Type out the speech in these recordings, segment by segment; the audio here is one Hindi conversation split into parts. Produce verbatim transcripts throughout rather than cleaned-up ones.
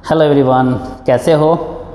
हेलो एवरीवन, कैसे हो।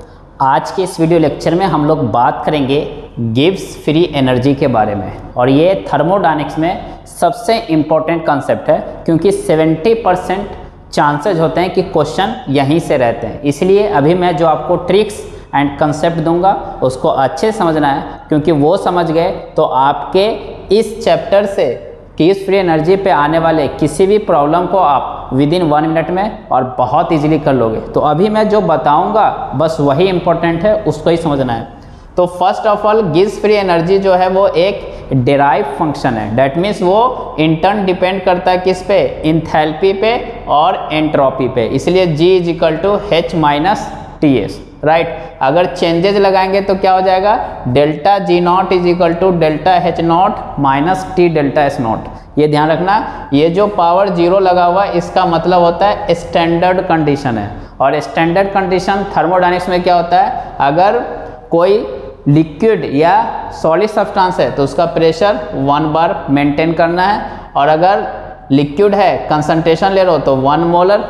आज के इस वीडियो लेक्चर में हम लोग बात करेंगे गिब्स फ्री एनर्जी के बारे में, और ये थर्मोडायनेमिक्स में सबसे इम्पोर्टेंट कंसेप्ट है क्योंकि सत्तर परसेंट चांसेज होते हैं कि क्वेश्चन यहीं से रहते हैं। इसलिए अभी मैं जो आपको ट्रिक्स एंड कंसेप्ट दूंगा उसको अच्छे समझना है, क्योंकि वो समझ गए तो आपके इस चैप्टर से गिब्स फ्री एनर्जी पे आने वाले किसी भी प्रॉब्लम को आप विद इन वन मिनट में और बहुत इजीली कर लोगे। तो अभी मैं जो बताऊंगा बस वही इंपॉर्टेंट है, उसको ही समझना है। तो first of all Gibbs free energy जो है वो एक डेराइव फंक्शन है। दैट मीन्स वो इन टर्न डिपेंड करता है किस पे, इंथैल्पी पे और एंट्रोपी पे। इसलिए G is equal to H minus T S, right. अगर चेंजेज लगाएंगे तो क्या हो जाएगा, delta G not is equal to delta H not minus T delta S not. ये ध्यान रखना, ये जो पावर जीरो लगा हुआ है इसका मतलब होता है स्टैंडर्ड कंडीशन है। और स्टैंडर्ड कंडीशन थर्मोडायनेमिक्स में क्या होता है, अगर कोई लिक्विड या सॉलिड सब्सटेंस है तो उसका प्रेशर वन बार मेंटेन करना है, और अगर लिक्विड है कंसंट्रेशन ले लो तो वन मोलर,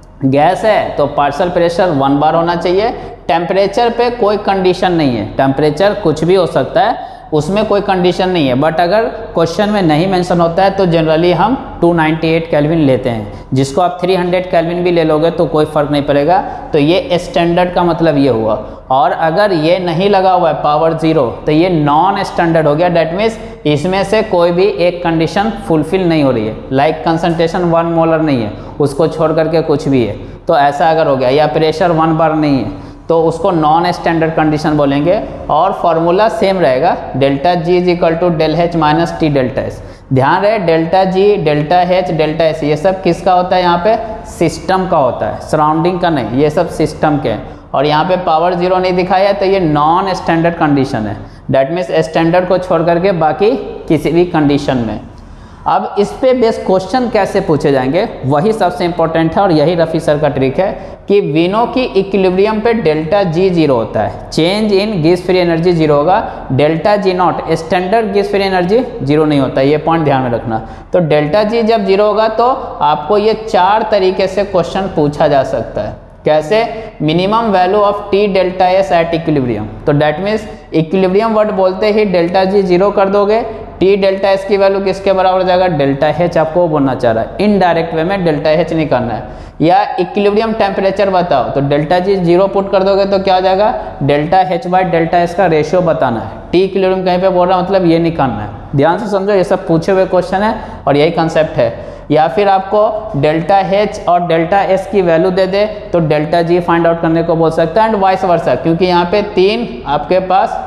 गैस है तो पार्शियल प्रेशर वन बार होना चाहिए। टेम्परेचर पे कोई कंडीशन नहीं है, टेम्परेचर कुछ भी हो सकता है, उसमें कोई कंडीशन नहीं है। बट अगर क्वेश्चन में नहीं मेंशन होता है तो जनरली हम टू नाइंटी एट केल्विन लेते हैं, जिसको आप थ्री हंड्रेड केल्विन भी ले लोगे तो कोई फर्क नहीं पड़ेगा। तो ये स्टैंडर्ड का मतलब ये हुआ। और अगर ये नहीं लगा हुआ है पावर जीरो तो ये नॉन स्टैंडर्ड हो गया। डेट मीन्स इसमें से कोई भी एक कंडीशन फुलफिल नहीं हो रही है, लाइक कंसंट्रेशन वन मोलर नहीं है, उसको छोड़ करके कुछ भी है, तो ऐसा अगर हो गया, या प्रेशर वन बार नहीं है तो उसको नॉन स्टैंडर्ड कंडीशन बोलेंगे। और फॉर्मूला सेम रहेगा, delta G is equal to del H minus T delta S. ध्यान रहे, delta G, delta H, delta S ये सब किसका होता है, यहाँ पे सिस्टम का होता है, सराउंडिंग का नहीं, ये सब सिस्टम के हैं। और यहाँ पे पावर जीरो नहीं दिखाया है तो ये नॉन स्टैंडर्ड कंडीशन है। डेट मीन्स स्टैंडर्ड को छोड़ करके बाकी किसी भी कंडीशन में। अब इस पे बेस क्वेश्चन कैसे पूछे जाएंगे वही सबसे इंपॉर्टेंट है, और यही रफी सर का ट्रिक है कि विनो की इक्विलिब्रियम पे डेल्टा जी जीरो होता है, change in Gibbs free energy zero होगा, delta G not standard Gibbs free energy zero नहीं होता, ये पॉइंट ध्यान में रखना। तो डेल्टा जी जब जीरो होगा तो आपको ये चार तरीके से क्वेश्चन पूछा जा सकता है। कैसे, minimum value of T delta S at equilibrium, तो डेट मीन्स इक्विलिब्रियम वर्ड बोलते ही डेल्टा जी जीरो कर दोगे, टी डेल्टा एस की वैल्यू किसके बराबर हो जाएगा, डेल्टा एच आपको बोलना चाह रहा है, इनडायरेक्ट वे में डेल्टा एच नहीं करना है। या इक्विलिब्रियम टेम्परेचर बताओ तो डेल्टा जी जीरो पुट कर दोगे तो क्या हो जाएगा, delta H by delta S का रेशियो बताना है। टी इक्विलिब्रियम कहीं पे बोल रहा है मतलब ये निकालना है। ध्यान से समझो, ये सब पूछे हुए क्वेश्चन है और यही कंसेप्ट है। या फिर आपको डेल्टा एच और डेल्टा एस की वैल्यू दे दे तो डेल्टा जी फाइंड आउट करने को बोल सकता है, एंड वाइस वर्सा, क्योंकि यहाँ पे तीन आपके पास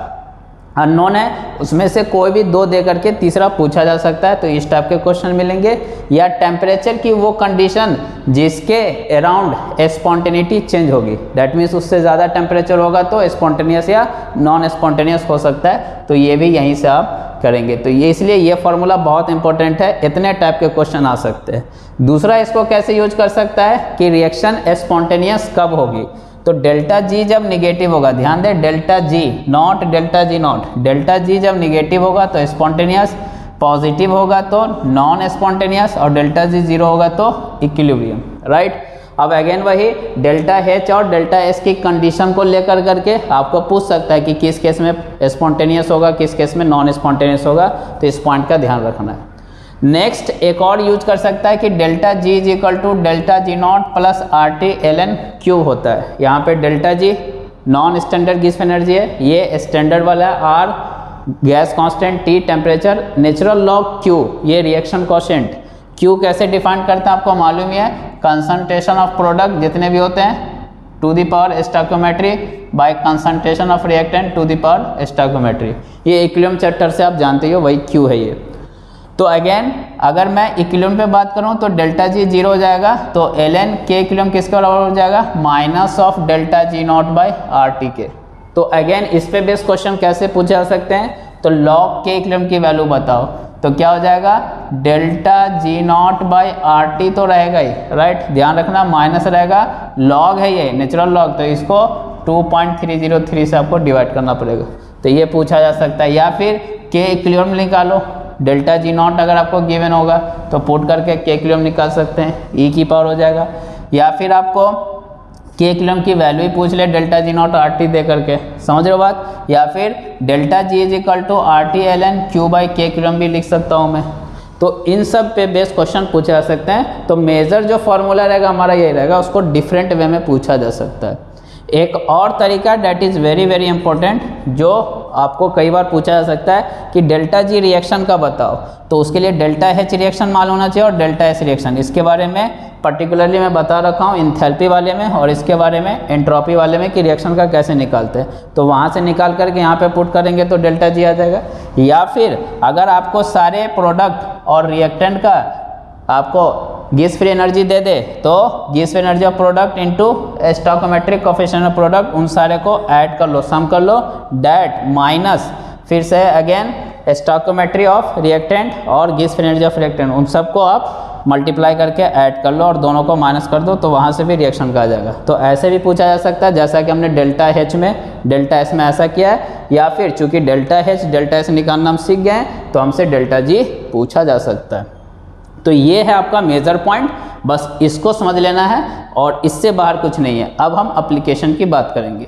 अननोन है, उसमें से कोई भी दो दे करके तीसरा पूछा जा सकता है। तो इस टाइप के क्वेश्चन मिलेंगे। या टेम्परेचर की वो कंडीशन जिसके अराउंड स्पॉन्टेनिटी चेंज होगी, दैट मीन्स उससे ज़्यादा टेम्परेचर होगा तो स्पॉन्टेनियस या नॉन स्पॉन्टेनियस हो सकता है, तो ये भी यहीं से आप करेंगे। तो ये इसलिए ये फॉर्मूला बहुत इंपॉर्टेंट है, इतने टाइप के क्वेश्चन आ सकते हैं। दूसरा इसको कैसे यूज कर सकता है कि रिएक्शन स्पॉन्टेनियस कब होगी, तो डेल्टा जी जब निगेटिव होगा, ध्यान दें delta G not delta G not, delta G जब निगेटिव होगा तो स्पॉन्टेनियस, पॉजिटिव होगा तो नॉन स्पॉन्टेनियस, और डेल्टा जी जीरो होगा तो इक्विलिब्रियम, राइट। अब अगेन वही डेल्टा एच और डेल्टा एस की कंडीशन को लेकर करके आपको पूछ सकता है कि किस केस में स्पॉन्टेनियस होगा, किस केस में नॉन स्पॉन्टेनियस होगा, तो इस पॉइंट का ध्यान रखना है। नेक्स्ट एक और यूज कर सकता है कि delta G is equal to delta G not plus R T L N cube होता है। यहाँ पे delta G non standard Gibbs energy है, ये स्टैंडर्ड वाला है, R gas constant, T temperature, natural log Q ये रिएक्शन कोशेंट। क्यू कैसे डिफाइन करता है आपको मालूम ही है, कंसंट्रेशन ऑफ प्रोडक्ट जितने भी होते हैं to the power stoichiometry by concentration of reactant to the power stoichiometry. ये इक्विलिब्रियम चैप्टर से आप जानते हो, वही क्यू है ये। तो अगेन अगर मैं इक्विलिब्रियम पे बात करूं तो डेल्टा जी जीरो हो जाएगा, तो एल एन के इक्विलिब्रियम किसके बराबर हो जाएगा, minus of delta G not by R T के। तो अगेन इस पे बेस क्वेश्चन कैसे पूछे जा सकते हैं, तो लॉग के इक्विलिब्रियम की वैल्यू बताओ, तो क्या हो जाएगा, delta G not by R T तो रहेगा ही, राइट। ध्यान रखना माइनस रहेगा, लॉग है ये नेचुरल लॉग, तो इसको two point three zero three से आपको डिवाइड करना पड़ेगा, तो ये पूछा जा सकता है। या फिर के इक्विलिब्रियम निकालो, डेल्टा जी नॉट अगर आपको गिवन होगा तो पुट करके के इक्विलिब्रियम निकाल सकते हैं, ई की पावर हो जाएगा। या फिर आपको के किलोम की वैल्यू ही पूछ ले delta G not R T दे करके, समझ रहे हो बात। या फिर delta G is equal to R T L N Q by K किलोम भी लिख सकता हूँ मैं। तो इन सब पे बेस क्वेश्चन पूछे जा सकते हैं। तो मेजर जो फॉर्मूला रहेगा हमारा यही रहेगा, उसको डिफरेंट वे में पूछा जा सकता है। एक और तरीका that is very very important, जो आपको कई बार पूछा जा सकता है कि डेल्टा जी रिएक्शन का बताओ, तो उसके लिए डेल्टा एच रिएक्शन मालूम होना चाहिए और डेल्टा एस रिएक्शन। इसके बारे में पर्टिकुलरली मैं बता रखा हूँ इंथैल्पी वाले में, और इसके बारे में एंट्रोपी वाले में कि रिएक्शन का कैसे निकालते हैं। तो वहाँ से निकाल करके यहाँ पे पुट करेंगे तो डेल्टा जी आ जाएगा। या फिर अगर आपको सारे प्रोडक्ट और रिएक्टेंट का आपको गैस फ्री एनर्जी दे दे, तो गैस free energy of product into stoichiometric coefficient of product, उन सारे को ऐड कर लो, सम कर लो, डेट माइनस फिर से अगेन स्टोइकोमेट्री ऑफ रिएक्टेंट और गैस फ्री एनर्जी ऑफ रिएक्टेंट, उन सबको आप मल्टीप्लाई करके ऐड कर लो और दोनों को माइनस कर दो, तो वहाँ से भी रिएक्शन का आ जाएगा। तो ऐसे भी पूछा जा सकता है, जैसा कि हमने डेल्टा एच में डेल्टा एस में ऐसा किया है। या फिर चूंकि डेल्टा एच डेल्टा एस निकालना हम सीख गए हैं, तो हमसे डेल्टा जी पूछा जा सकता है। तो ये है आपका मेजर पॉइंट, बस इसको समझ लेना है और इससे बाहर कुछ नहीं है। अब हम एप्लीकेशन की बात करेंगे।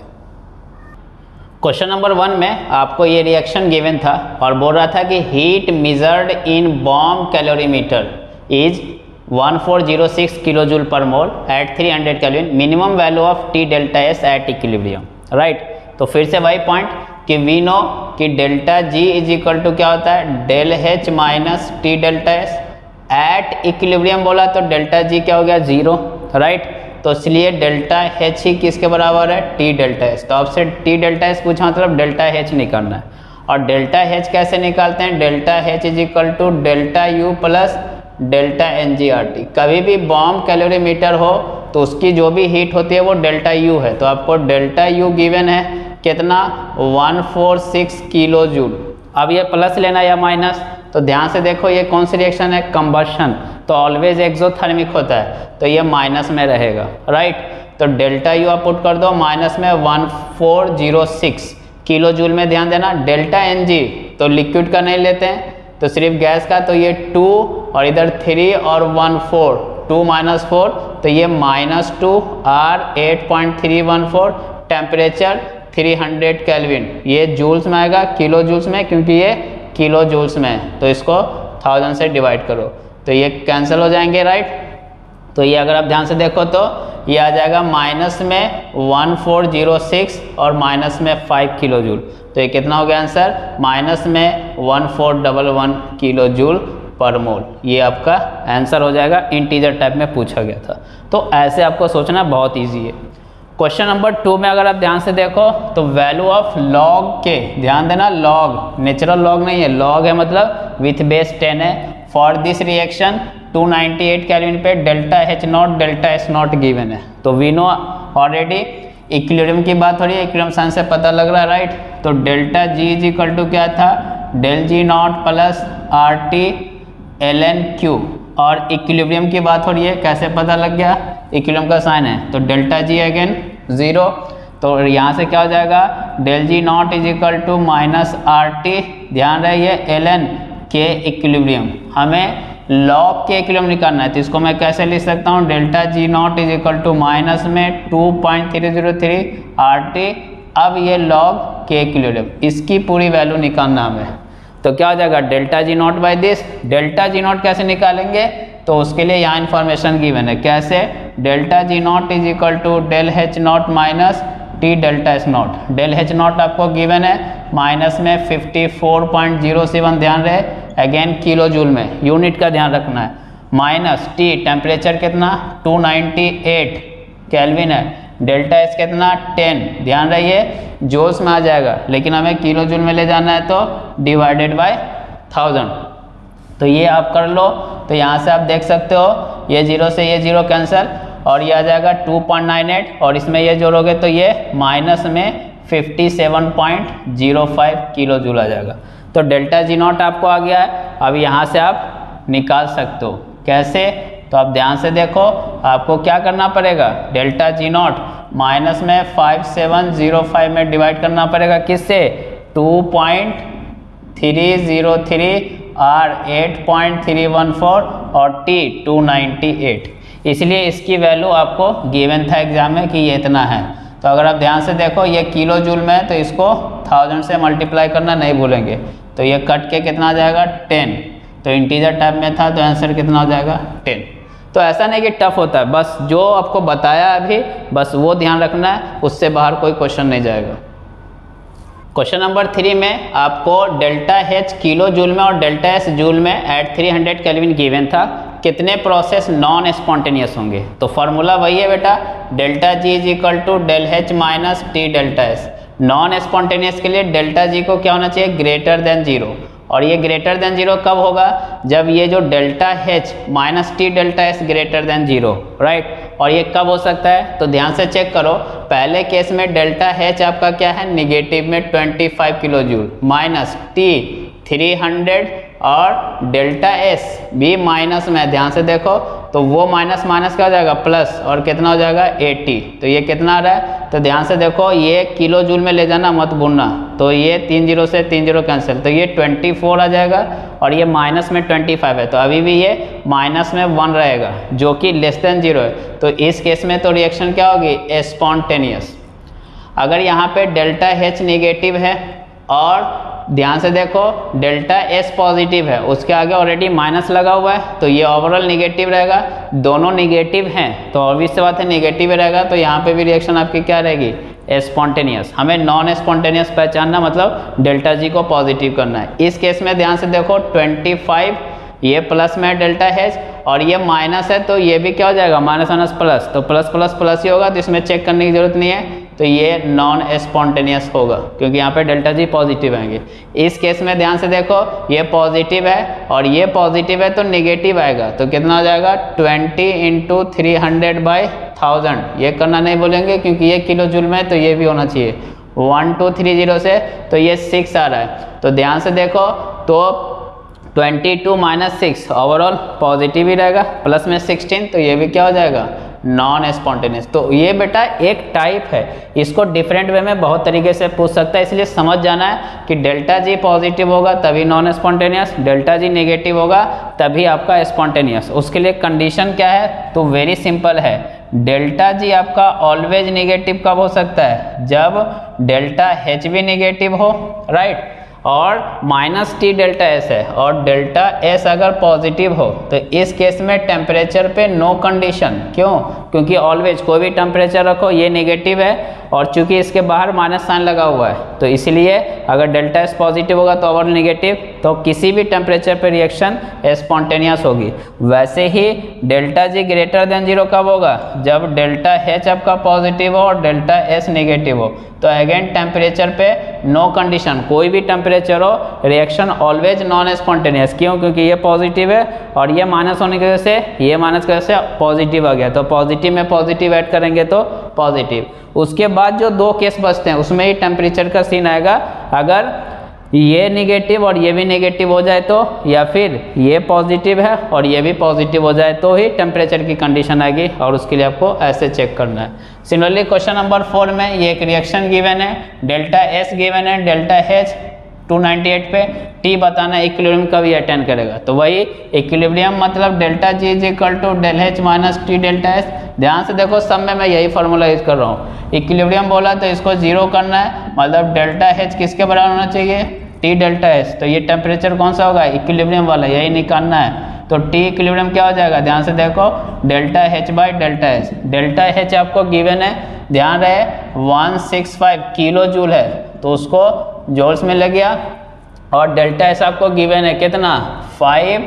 क्वेश्चन नंबर वन में आपको ये रिएक्शन गिवन था और बोल रहा था कि heat measured in bomb calorimeter is one four zero six kilo joule per mole at three hundred kelvin, minimum value of T delta S at equilibrium, right. तो फिर से वही पॉइंट कि वी नो कि delta G is equal to क्या होता है, del H minus T delta S. At equilibrium बोला तो डेल्टा जी क्या हो गया, जीरो, राइट। तो इसलिए डेल्टा एच ही किसके बराबर है, टी डेल्टा एस। तो आपसे टी डेल्टा एस पूछा मतलब डेल्टा एच निकालना है। और डेल्टा एच कैसे निकालते हैं, delta H is equal to delta U plus delta N G R T. कभी भी बॉम्ब कैलोरीमीटर हो तो उसकी जो भी हीट होती है वो डेल्टा यू है। तो आपको डेल्टा यू गिवन है कितना, one four six kilo joule. अब ये प्लस लेना या माइनस, तो ध्यान से देखो ये कौन सी रिएक्शन है, कंबशन, तो ऑलवेज एक्सोथर्मिक होता है, तो ये माइनस में रहेगा, राइट। तो डेल्टा यू आप पुट कर दो माइनस में one four zero six kilo joule में। ध्यान देना डेल्टा एन जी तो लिक्विड का नहीं लेते हैं, तो सिर्फ गैस का, तो ये टू और इधर थ्री और one four, two minus four, तो ये minus two R eight point three one four, temperature three hundred kelvin. ये जूल्स में आएगा, किलो जूल्स में, क्योंकि ये किलो जूल्स में है, तो इसको थाउजेंड से डिवाइड करो तो ये कैंसिल हो जाएंगे, राइट। तो ये अगर आप ध्यान से देखो तो ये आ जाएगा माइनस में वन फोर जीरो सिक्स और माइनस में फाइव किलो जूल। तो ये कितना हो गया आंसर, माइनस में one four double one kilo joule per mole. ये आपका आंसर हो जाएगा, इंटीजर टाइप में पूछा गया था। तो ऐसे आपको सोचना बहुत ईजी है। क्वेश्चन नंबर टू में अगर आप ध्यान से देखो तो वैल्यू ऑफ लॉग के, ध्यान देना लॉग, नेचुरल लॉग नहीं है, लॉग है मतलब विथ बेस टेन है। For this reaction two ninety eight kelvin पे delta H not delta S not given है। तो वी नो ऑलरेडी इक्विलिब्रियम की बात हो रही है, इक्विलिब्रियम साइन से पता लग रहा है, राइट। तो delta G is equal to क्या था, del G not plus R T L N Q. और इक्विलिब्रियम की बात हो रही है, कैसे पता लग गया, इक्विलिब्रियम का साइन है, तो डेल्टा जी अगेन जीरो। तो यहाँ से क्या हो जाएगा, del G not is equal to minus R T, ध्यान रहे ये एल एन के इक्विलिब्रियम, हमें लॉग के इक्विलिब्रियम निकालना है। तो इसको मैं कैसे लिख सकता हूँ, delta G not is equal to minus में two point three zero three R T. अब ये लॉग के इक्विलिब्रियम, इसकी पूरी वैल्यू निकालना हमें, तो क्या हो जाएगा delta G not by this. Delta G not कैसे निकालेंगे, तो उसके लिए यहाँ इन्फॉर्मेशन गिवन है, कैसे, delta G not is equal to del H not minus T delta S not. Del H not आपको गिवन है माइनस में fifty four point zero seven, ध्यान रहे अगेन किलो जूल में, यूनिट का ध्यान रखना है, माइनस टी टेम्परेचर कितना टू नाइंटी एट केल्विन है, डेल्टा एस कितना टेन, ध्यान रहिए जोल्स में आ जाएगा, लेकिन हमें किलो जूल में ले जाना है तो डिवाइडेड बाय थाउजेंड। तो ये आप कर लो, तो यहाँ से आप देख सकते हो ये जीरो से ये जीरो कैंसिल और ये आ जाएगा टू पॉइंट नाइन एट, और इसमें ये जोड़ोगे तो ये माइनस में fifty seven point zero five kilo joule आ जाएगा। तो डेल्टा जी नॉट आपको आ गया है, अब यहाँ से आप निकाल सकते हो, कैसे, तो आप ध्यान से देखो, आपको क्या करना पड़ेगा, डेल्टा जी नॉट माइनस में फाइव सेवन जीरो फाइव में डिवाइड करना पड़ेगा, किससे, two point three zero three, R eight point three one four और टी टू नाइंटी एट। इसलिए इसकी वैल्यू आपको गिवन था एग्जाम में कि ये इतना है। तो अगर आप ध्यान से देखो ये किलो जूल में है तो इसको थाउजेंड से मल्टीप्लाई करना नहीं भूलेंगे। तो ये कट के कितना आ जाएगा टेन, तो इंटीजर टाइप में था तो आंसर कितना हो जाएगा टेन। तो ऐसा नहीं कि टफ होता है, बस जो आपको बताया अभी बस वो ध्यान रखना है, उससे बाहर कोई क्वेश्चन नहीं जाएगा। क्वेश्चन नंबर थ्री में आपको डेल्टा एच किलो जूल में और डेल्टा एस जूल में at three hundred kelvin given था, कितने प्रोसेस नॉन स्पॉन्टेनियस होंगे। तो फॉर्मूला वही है बेटा, delta G is equal to del H minus T delta S. Non spontaneous के लिए डेल्टा जी को क्या होना चाहिए, ग्रेटर देन जीरो। और ये ग्रेटर देन जीरो कब होगा, जब ये जो delta H minus T delta S greater than zero, right. और ये कब हो सकता है, तो ध्यान से चेक करो। पहले केस में डेल्टा एच आपका क्या है, निगेटिव में पच्चीस kilo joule minus T three hundred और डेल्टा एस भी माइनस में, ध्यान से देखो तो वो माइनस माइनस क्या हो जाएगा प्लस, और कितना हो जाएगा अस्सी। तो ये कितना आ रहा है, तो ध्यान से देखो ये किलो जूल में ले जाना मत भूलना, तो ये तीन जीरो से तीन जीरो कैंसिल, तो ये चौबीस आ जाएगा और ये माइनस में पच्चीस है, तो अभी भी ये माइनस में वन रहेगा जो कि लेस देन जीरो है। तो इस केस में तो रिएक्शन क्या होगी, स्पॉन्टेनियस। अगर यहाँ पे डेल्टा एच निगेटिव है और ध्यान से देखो डेल्टा एस पॉजिटिव है, उसके आगे ऑलरेडी माइनस लगा हुआ है, तो ये ओवरऑल निगेटिव रहेगा। दोनों निगेटिव हैं तो ऑब्वियस बात है निगेटिव रहेगा, तो यहाँ पे भी रिएक्शन आपकी क्या रहेगी, स्पॉन्टेनियस। हमें नॉन स्पॉन्टेनियस पहचानना मतलब डेल्टा जी को पॉजिटिव करना है। इस केस में ध्यान से देखो पच्चीस ये प्लस में डेल्टा एच और ये माइनस है, तो ये भी क्या हो जाएगा माइनस माइनस प्लस, तो प्लस प्लस प्लस ही होगा, तो इसमें चेक करने की जरूरत नहीं है, तो ये नॉन स्पॉन्टेनियस होगा क्योंकि यहाँ पे डेल्टा जी पॉजिटिव आएंगे। इस केस में ध्यान से देखो ये पॉजिटिव है और ये पॉजिटिव है तो नेगेटिव आएगा, तो कितना हो जाएगा twenty into three hundred by thousand. ये करना नहीं बोलेंगे क्योंकि ये किलो जूल में है तो ये भी होना चाहिए वन टू थ्री जीरो से, तो ये सिक्स आ रहा है। तो ध्यान से देखो तो twenty two minus six overall positive ही रहेगा, प्लस में सिक्सटीन, तो ये भी क्या हो जाएगा नॉन स्पॉन्टेनियस। तो ये बेटा एक टाइप है, इसको डिफरेंट वे में बहुत तरीके से पूछ सकता है, इसलिए समझ जाना है कि डेल्टा जी पॉजिटिव होगा तभी non spontaneous, delta G negative होगा तभी आपका स्पॉन्टेनियस। उसके लिए कंडीशन क्या है, तो वेरी सिंपल है, डेल्टा जी आपका ऑलवेज नेगेटिव कब हो सकता है, जब डेल्टा एच भी नेगेटिव हो, राइट, और माइनस टी डेल्टा एस है और डेल्टा एस अगर पॉजिटिव हो, तो इस केस में टेम्परेचर पे नो कंडीशन। क्यों, क्योंकि ऑलवेज कोई भी टेम्परेचर रखो ये नेगेटिव है और चूंकि इसके बाहर माइनस साइन लगा हुआ है, तो इसलिए अगर डेल्टा एस पॉजिटिव होगा तो ओवरऑल नेगेटिव, तो किसी भी टेम्परेचर पे रिएक्शन स्पॉन्टेनियस होगी। वैसे ही delta G greater than zero कब होगा, जब डेल्टा एच आपका पॉजिटिव हो और डेल्टा एस नेगेटिव हो, तो अगेन टेम्परेचर पे नो कंडीशन, कोई भी टेम्परेचर हो रिएक्शन ऑलवेज नॉन स्पॉन्टेनियस। क्यों, क्योंकि ये पॉजिटिव है और ये माइनस होने की वजह से ये माइनस की वजह से पॉजिटिव आ गया, तो पॉजिटिव में पॉजिटिव ऐड करेंगे तो पॉजिटिव। उसके बाद जो दो केस बचते हैं उसमें ही टेम्परेचर का सीन आएगा, अगर ये नेगेटिव और ये भी नेगेटिव हो जाए तो, या फिर ये पॉजिटिव है और ये भी पॉजिटिव हो जाए तो ही टेम्परेचर की कंडीशन आएगी, और उसके लिए आपको ऐसे चेक करना है। सिमिलरली क्वेश्चन नंबर फोर में ये एक रिएक्शन गिवन है, डेल्टा एस गिवन है, delta H two ninety eight पे, टी बताना इक्विलिब्रियम कभी अटेंड करेगा, तो वही इक्विलिब्रियम मतलब delta G is equal to del H minus T delta S. ध्यान से देखो सब में मैं यही फार्मूला यूज कर रहा हूँ, इक्विलिब्रियम बोला तो इसको जीरो करना है, मतलब डेल्टा एच किसके बराबर होना चाहिए, टी डेल्टा एस। तो ये टेम्परेचर कौन सा होगा, इक्विलिब्रियम वाला, यही निकालना है। तो टी इक्विलिब्रियम क्या हो जाएगा, ध्यान से देखो delta H by delta H. Delta H आपको गिवन है, ध्यान रहे one six five kilo joule है, तो उसको जूल्स में लग गया, और डेल्टा एस आपको गिवन है कितना फाइव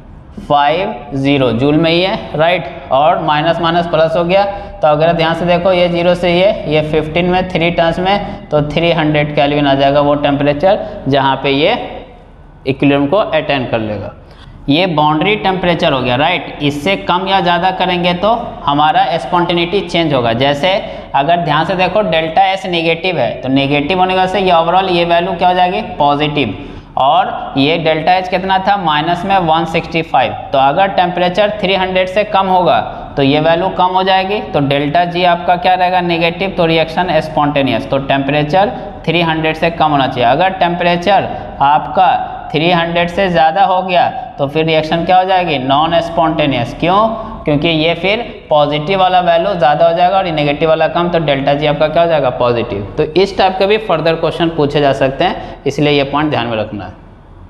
फाइव जीरो जूल में ही है, राइट, और माइनस माइनस प्लस हो गया, तो अगर ध्यान से देखो ये जीरो से ये ये फिफ्टीन में थ्री टर्म्स में, तो थ्री हंड्रेड केल्विन आ जाएगा वो टेम्परेचर जहाँ पे ये इक्विलिब्रियम को अटेंड कर लेगा। ये बाउंड्री टेम्परेचर हो गया, राइट। इससे कम या ज़्यादा करेंगे तो हमारा स्पॉन्टेनिटी चेंज होगा। जैसे अगर ध्यान से देखो डेल्टा एस नेगेटिव है, तो नेगेटिव होने की वजह से ये ओवरऑल ये वैल्यू क्या हो जाएगी पॉजिटिव, और ये डेल्टा एच कितना था माइनस में वन सिक्सटी फाइव, तो अगर टेम्परेचर थ्री हंड्रेड से कम होगा तो ये वैल्यू कम हो जाएगी, तो डेल्टा जी आपका क्या रहेगा नेगेटिव, तो रिएक्शन स्पॉन्टेनियस, तो टेम्परेचर थ्री हंड्रेड से कम होना चाहिए। अगर टेम्परेचर आपका थ्री हंड्रेड से ज़्यादा हो गया तो फिर रिएक्शन क्या हो जाएगी नॉन स्पॉन्टेनियस। क्यों, क्योंकि ये फिर पॉजिटिव वाला वैल्यू ज़्यादा हो जाएगा और नेगेटिव वाला कम, तो डेल्टा जी आपका क्या हो जाएगा पॉजिटिव। तो इस टाइप के भी फर्दर क्वेश्चन पूछे जा सकते हैं, इसलिए ये पॉइंट ध्यान में रखना है।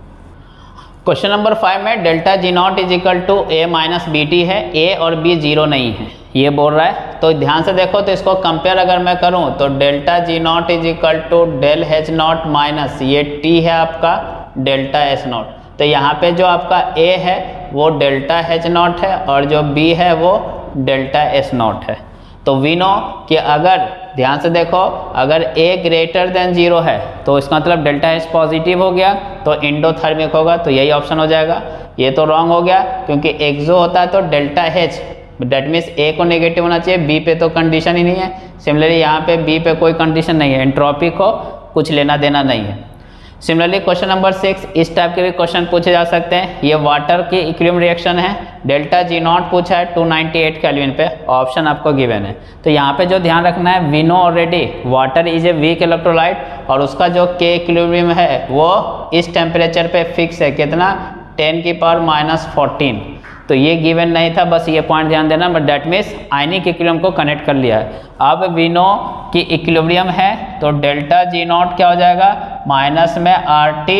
क्वेश्चन नंबर फाइव में delta G not is equal to A minus B T है, ए और बी जीरो नहीं है ये बोल रहा है। तो ध्यान से देखो, तो इसको कंपेयर अगर मैं करूं तो delta G not is equal to del H not minus ये टी है आपका डेल्टा एच नॉट। तो यहाँ पे जो आपका ए है वो डेल्टा एच नॉट है और जो बी है वो डेल्टा एच नॉट है। तो वी नो कि अगर ध्यान से देखो, अगर ए ग्रेटर देन जीरो है तो इसका मतलब डेल्टा एच पॉजिटिव हो गया, तो इंडोथर्मिक होगा, तो यही ऑप्शन हो जाएगा। ये तो रॉन्ग हो गया क्योंकि एक्सो होता है तो delta H, that means A को नेगेटिव होना चाहिए, बी पे तो कंडीशन ही नहीं है। सिमिलरली यहाँ पे बी पे कोई कंडीशन नहीं है, एंट्रोपी को कुछ लेना देना नहीं है। सिमिलरली क्वेश्चन नंबर सिक्स, इस टाइप के भी क्वेश्चन पूछे जा सकते हैं। ये वाटर की इक्विलिब्रियम रिएक्शन है, डेल्टा जी नॉट पूछा है टू नाइंटी एट केल्विन पे, ऑप्शन आपको गिवन है। तो यहाँ पे जो ध्यान रखना है, we know already water is a weak electrolyte और उसका जो के इक्विलिब्रियम है वो इस टेम्परेचर पे फिक्स है, कितना टेन की पावर माइनस फोर्टीन। तो ये गिवन नहीं था, बस ये पॉइंट ध्यान देना, but that means ionic equilibrium को कनेक्ट कर लिया है। अब वी नो कि इक्विलिब्रियम है तो डेल्टा जी नॉट क्या हो जाएगा माइनस में R T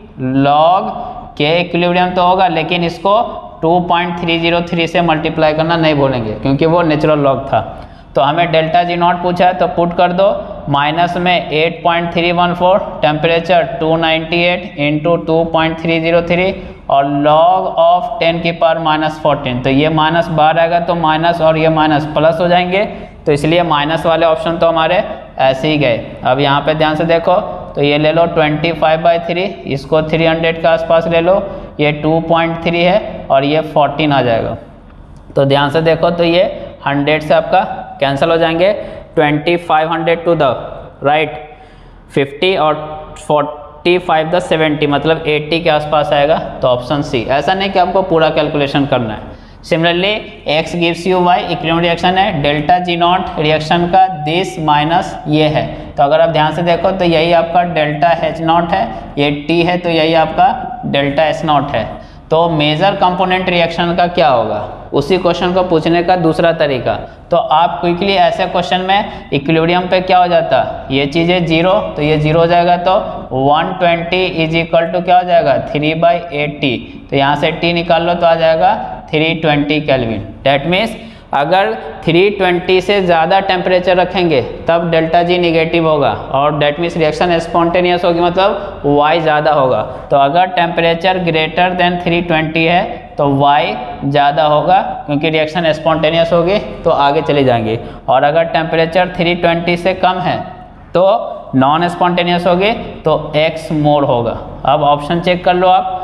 log K equilibrium तो होगा, लेकिन इसको two point three zero three से मल्टीप्लाई करना नहीं भूलेंगे क्योंकि वो नेचुरल लॉग था। तो हमें डेल्टा जी नॉट पूछा है तो पुट कर दो माइनस में eight point three one four, temperature two ninety eight into two point three zero three और लॉग ऑफ टेन की पावर माइनस फोर्टीन। तो ये माइनस बाहर आएगा तो माइनस और ये माइनस प्लस हो जाएंगे, तो इसलिए माइनस वाले ऑप्शन तो हमारे ऐसे ही गए। अब यहाँ पे ध्यान से देखो, तो ये ले लो ट्वेंटी फाइव बाई थ्री, इसको थ्री हंड्रेड के आसपास ले लो, ये टू पॉइंट थ्री है और ये फोर्टीन आ जाएगा। तो ध्यान से देखो, तो ये हंड्रेड से आपका कैंसिल हो जाएंगे, twenty five hundred to the right fifty और फोर्टी फाइव द सेवेंटी, मतलब एट्टी के आसपास आएगा, तो ऑप्शन सी। ऐसा नहीं कि आपको पूरा कैलकुलेशन करना है। Similarly X gives you Y, equilibrium reaction है, डेल्टा जी नॉट रिएक्शन का दिस माइनस ये है। तो अगर आप ध्यान से देखो तो यही आपका डेल्टा एच नॉट है, ये टी है, तो यही आपका डेल्टा एच नॉट है। तो मेजर कंपोनेंट रिएक्शन का क्या होगा, उसी क्वेश्चन को पूछने का दूसरा तरीका। तो आप क्विकली ऐसे क्वेश्चन में इक्विलिब्रियम पे क्या हो जाता, ये चीज़ें जीरो, तो ये जीरो हो जाएगा, तो one twenty is equal to क्या हो जाएगा थ्री बाई एट्टी। तो यहाँ से टी निकाल लो तो आ जाएगा three twenty kelvin. That means अगर थ्री ट्वेंटी से ज़्यादा टेम्परेचर रखेंगे तब डेल्टा जी निगेटिव होगा, और डेट मीन्स रिएक्शन स्पॉन्टेनियस होगी, मतलब वाई ज़्यादा होगा। तो अगर temperature greater than three twenty है तो वाई ज़्यादा होगा क्योंकि रिएक्शन स्पॉन्टेनियस होगी, तो आगे चले जाएंगे। और अगर टेम्परेचर थ्री ट्वेंटी से कम है तो नॉन स्पॉन्टेनियस होगी, तो एक्स मोर होगा। अब ऑप्शन चेक कर लो आप,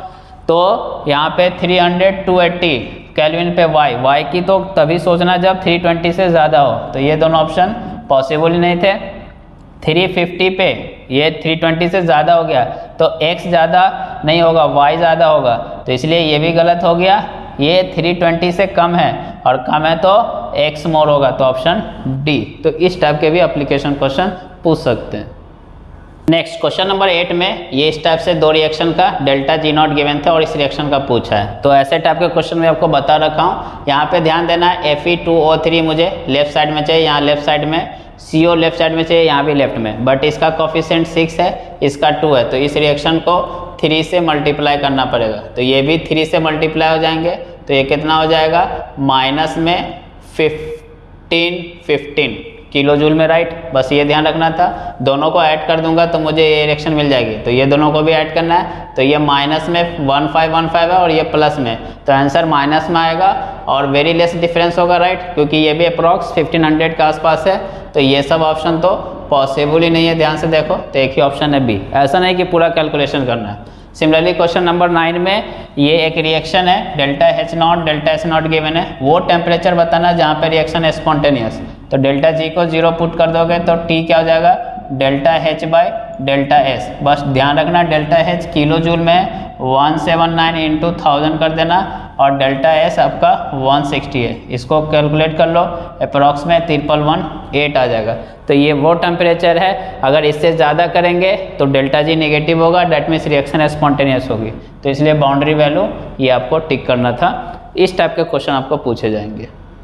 तो यहाँ पे three hundred two eighty kelvin पे वाई, वाई की तो तभी सोचना जब थ्री ट्वेंटी से ज़्यादा हो, तो ये दोनों ऑप्शन पॉसिबल ही नहीं थे। थ्री फिफ्टी पे ये थ्री ट्वेंटी से ज़्यादा हो गया तो x ज़्यादा नहीं होगा, y ज़्यादा होगा, तो इसलिए ये भी गलत हो गया। ये थ्री ट्वेंटी से कम है और कम है तो x मोर होगा, तो ऑप्शन डी। तो इस टाइप के भी एप्लीकेशन क्वेश्चन पूछ सकते हैं। नेक्स्ट क्वेश्चन नंबर एट में ये इस टाइप से दो रिएक्शन का डेल्टा जी नॉट गिवन था और इस रिएक्शन का पूछा है। तो ऐसे टाइप के क्वेश्चन में आपको बता रखा हूँ। यहाँ पे ध्यान देना है, F E two O three मुझे लेफ्ट साइड में चाहिए, यहाँ लेफ्ट साइड में, सी ओ लेफ्ट साइड में चाहिए, यहाँ भी लेफ्ट में, बट इसका कोफिशिएंट सिक्स है, इसका टू है, तो इस रिएक्शन को थ्री से मल्टीप्लाई करना पड़ेगा। तो ये भी थ्री से मल्टीप्लाई हो जाएंगे, तो ये कितना हो जाएगा माइनस में फिफ्टीन फिफ्टीन किलो जूल में, राइट। बस ये ध्यान रखना था, दोनों को ऐड कर दूंगा तो मुझे ये रिएक्शन मिल जाएगी, तो ये दोनों को भी ऐड करना है। तो ये माइनस में वन फाइव वन फाइव है और ये प्लस में, तो आंसर माइनस में आएगा और वेरी लेस डिफरेंस होगा, राइट, क्योंकि ये भी अप्रॉक्स फिफ्टीन हंड्रेड के आसपास है। तो ये सब ऑप्शन तो पॉसिबल ही नहीं है, ध्यान से देखो, तो एक ही ऑप्शन है बी। ऐसा नहीं कि पूरा कैलकुलेशन करना है। सिमिलरली क्वेश्चन नंबर नाइन में ये एक रिएक्शन है, delta H not delta H naught given है, वो टेम्परेचर बताना जहाँ पे रिएक्शन है स्पॉन्टेनियस। तो डेल्टा जी को जीरो पुट कर दोगे तो टी क्या हो जाएगा delta H by delta S. बस ध्यान रखना डेल्टा एच किलो जूल में one seven nine into thousand कर देना और डेल्टा एस आपका वन सिक्सटी है, इसको कैलकुलेट कर लो, अप्रॉक्स में ट्रिपल वन एट आ जाएगा। तो ये वो टेम्परेचर है, अगर इससे ज़्यादा करेंगे तो डेल्टा जी नेगेटिव होगा, डेट मीन्स रिएक्शन स्पॉन्टेनियस होगी। तो इसलिए बाउंड्री वैल्यू ये आपको टिक करना था। इस टाइप के क्वेश्चन आपको पूछे जाएंगे।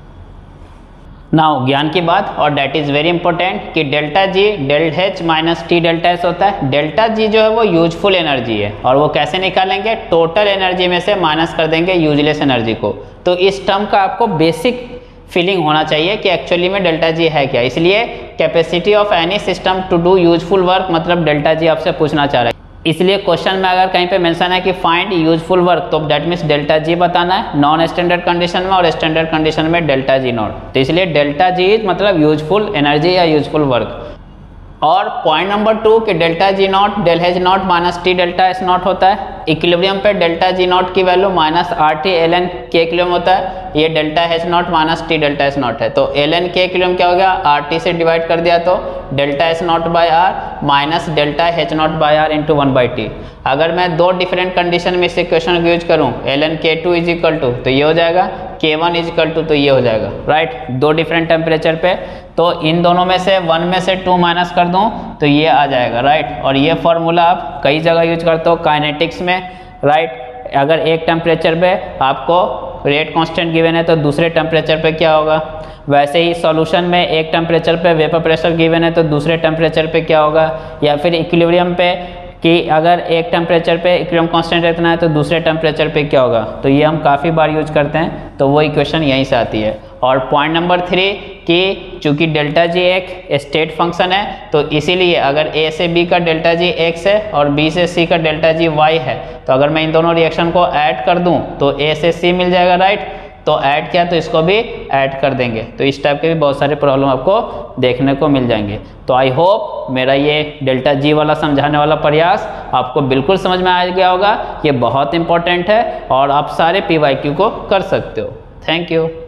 नाउ ज्ञान की बात, और डेट इज़ वेरी इंपॉर्टेंट कि delta G del H minus T delta S होता है। डेल्टा जी जो है वो यूजफुल एनर्जी है, और वो कैसे निकालेंगे, टोटल एनर्जी में से माइनस कर देंगे यूजलेस एनर्जी को। तो इस टर्म का आपको बेसिक फीलिंग होना चाहिए कि एक्चुअली में डेल्टा जी है क्या। इसलिए capacity of any system to do useful work, मतलब डेल्टा जी आपसे पूछना चाह रहा है। इसलिए क्वेश्चन में अगर कहीं पे मेंशन है कि फाइंड यूजफुल वर्क, तो दैट मीन्स डेल्टा जी बताना है नॉन स्टैंडर्ड कंडीशन में, और स्टैंडर्ड कंडीशन में डेल्टा जी नॉट। तो इसलिए डेल्टा जी मतलब यूजफुल एनर्जी या यूजफुल वर्क। और पॉइंट नंबर टू कि delta G naught del H not minus T delta S naught होता है। इक्विलिब्रियम पे डेल्टा जी नॉट की value minus R T L N K equilibrium होता है। ये delta H not minus T delta S naught है, तो एल एन के इक्विलिब्रियम क्या हो गया, आर टी से डिवाइड कर दिया तो delta S naught by R minus delta H naught by R into one by T. अगर मैं दो डिफरेंट कंडीशन में इस इक्वेशन को यूज करूँ, L N K two is equal to तो ये हो जाएगा, के वन इज इक्वल टू तो ये हो जाएगा, राइट। दो डिफरेंट टेम्परेचर पे, तो इन दोनों में से वन में से टू माइनस कर दूं तो ये आ जाएगा, राइट। और ये फॉर्मूला आप कई जगह यूज करते हो काइनेटिक्स में, राइट। अगर एक टेम्परेचर पे आपको रेट कांस्टेंट गिवन है तो दूसरे टेम्परेचर पे क्या होगा, वैसे ही सॉल्यूशन में एक टेम्परेचर पे वेपर प्रेशर गिवन है तो दूसरे टेम्परेचर पे क्या होगा, या फिर इक्विलिब्रियम पे कि अगर एक टेम्परेचर पे इक्विलिब्रियम कांस्टेंट इतना है तो दूसरे टेम्परेचर पे क्या होगा। तो ये हम काफ़ी बार यूज करते हैं, तो वो इक्वेशन यहीं से आती है। और पॉइंट नंबर थ्री कि चूंकि डेल्टा जी एक स्टेट फंक्शन है, तो इसीलिए अगर ए से बी का डेल्टा जी एक्स है और बी से सी का डेल्टा जी वाई है, तो अगर मैं इन दोनों रिएक्शन को ऐड कर दूं तो ए से सी मिल जाएगा, राइट। तो ऐड किया तो इसको भी ऐड कर देंगे। तो इस टाइप के भी बहुत सारे प्रॉब्लम आपको देखने को मिल जाएंगे। तो आई होप मेरा ये डेल्टा जी वाला समझाने वाला प्रयास आपको बिल्कुल समझ में आ गया होगा। ये बहुत इंपॉर्टेंट है और आप सारे पी वाई क्यू को कर सकते हो। Thank you.